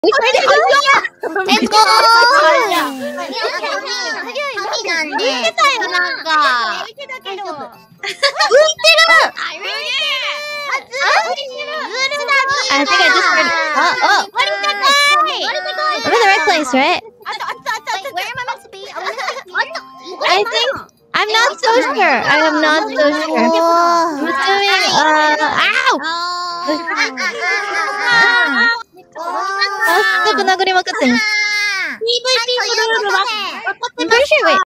Which way to go? Let's go! I think I just heard. Oh! I'm in the right place, right? Where am I meant to be? I think I'm not so sure. I am not so sure. I'm assuming. Ow! すぐ殴りまくってん。I'm pretty sure. Wait.